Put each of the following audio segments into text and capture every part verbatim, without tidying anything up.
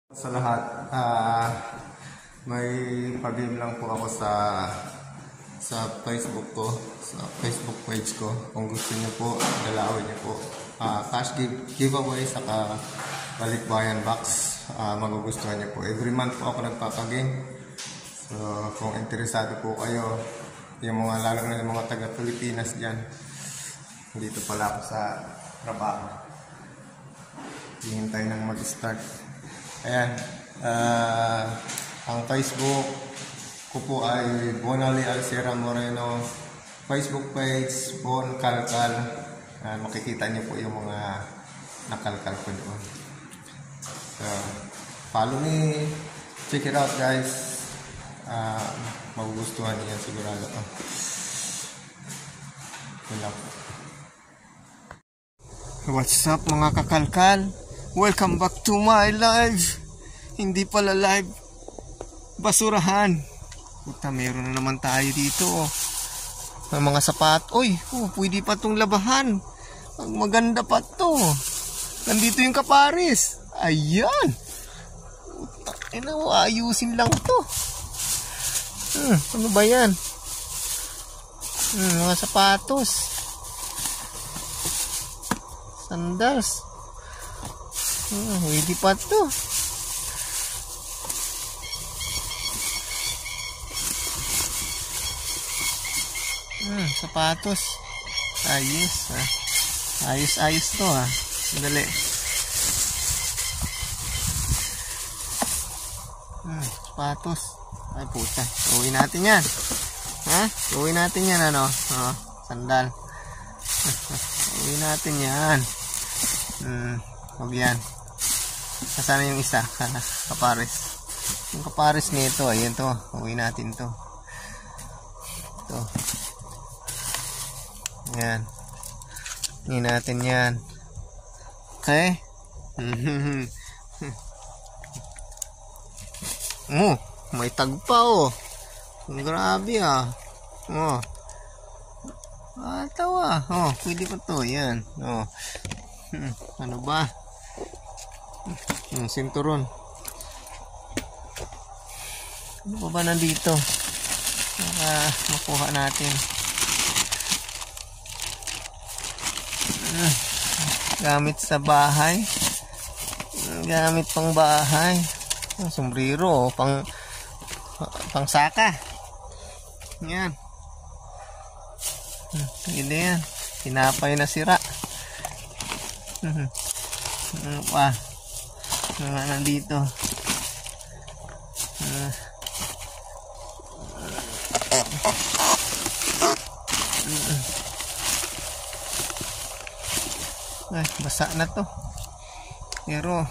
Sa lahat, uh, may pag-game lang po ako sa sa Facebook ko, sa Facebook page ko. Kung gusto niyo po, dalawin niyo po. Uh, cash give, giveaway saka balikbayan box. Uh, magugustuhan niyo po. Every month po ako nagpapagame. So, kung interesado po kayo, yung mga lalo na yung mga taga-Pilipinas dyan, dito pala ako sa trabaho. Hihintay nang mag-start. Ayan, uh, ang Facebook ko po ay Bonali Alcera Moreno. Facebook page, Bon Kalkal. Uh, makikita niyo po yung mga nakalkal ko doon. So, follow me. Check it out, guys. Uh, magugustuhan niyo yan sigurado. Oh. Yun lang po. What's up mga kakalkal? Welcome back to my live. Hindi pala live, basurahan. Puta, meron na naman tayo dito. May mga sapat. Uy, oh, pwede pa tong labahan. Ang maganda pa to. Nandito yung kaparis. Ayan. Puta, ina, ayusin lang to. Hmm, ano ba yan? Hmm, mga sapatos. Sandals. Hmm, hindi pa to. Hmm, sapatos. Ayos, ah. Ayos-ayos to, ah. Sandali. Hmm, sapatos. Ay, puta. Uwi natin yan. Ha? Uwi natin yan, ano? Oh, sandal. Uwi natin yan. Hmm, huwag yan. Nasaan yung isa? Kapares. Yung kapares nito, ayun to. Uwi natin to. Ito. Yan. Uwi natin yan. Okay? Oh, may tag pa oh. Grabe ah. Oh. Ah, tawa. Oh, pwede pa to. Yan. Oh. Hmm, ano ba? Yung sinturon. Ano pa ba nandito? Para makuha natin. Hmm, gamit sa bahay. Gamit pang bahay. Oh, sombrero. Oh, pang pang saka. Yan. Hmm, hindi yan. Tinapay na sira. Hmm. Ano pa? Ano nga nandito? Uh, Ay, basa na to. Pero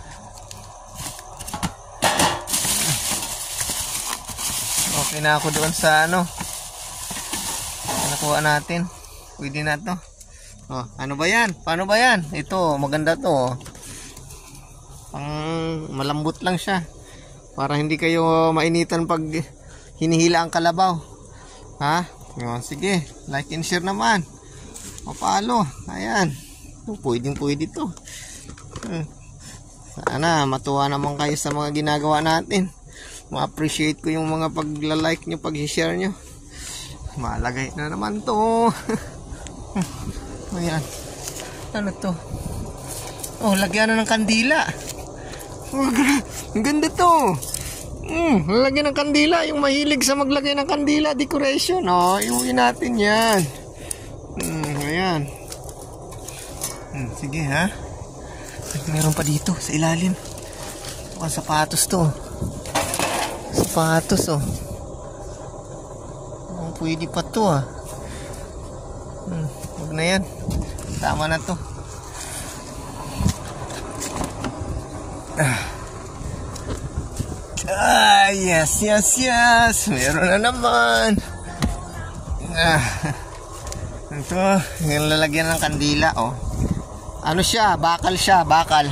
okay na ako doon sa ano. Nakuha natin. Pwede na to. Oh, ano ba yan? Paano ba yan? Ito, maganda to. Pang malambot lang siya. Para hindi kayo mainitan pag hinihila ang kalabaw. Ha? Yun, sige. Like and share naman. Mapalo. Ayan. Oh, pwedeng pwede to. Hmm. Sana matuwa naman kayo sa mga ginagawa natin. Ma-appreciate ko yung mga pagla-like nyo, pag-share nyo. Malagay na naman to. Ayan. Ano to? Oh, lagyan na ng kandila. Oh, ang ganda to. Hmm, lagyan ng kandila. Yung mahilig sa maglagay ng kandila, decoration. Oh, iuwi natin yan. Hmm, ayan. Hmm, sige ha. Meron pa dito sa ilalim. Oh, sapatos to. Sapatos oh. Oh, pwede pa to ah. Hmm, huwag na yan. Tama na to. Ah. Ah, yes, yes, yes. Meron na naman. Ah. Ito, yung lalagyan ng kandila oh. Ano siya? Bakal siya, bakal.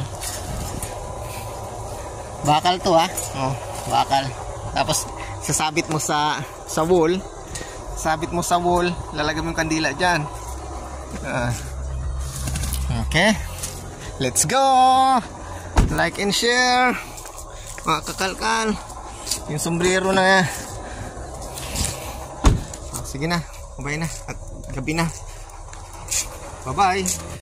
Bakal to ha. Oh, bakal. Tapos sasabit mo sa sa wall. Sabit mo sa wall, lalagyan mo yung kandila diyan. Ah. Okay. Let's go. Like and share. mga kakalkal. Yung sombrero na yan. Oh, sige na, kumain na at gabi na. Bye bye.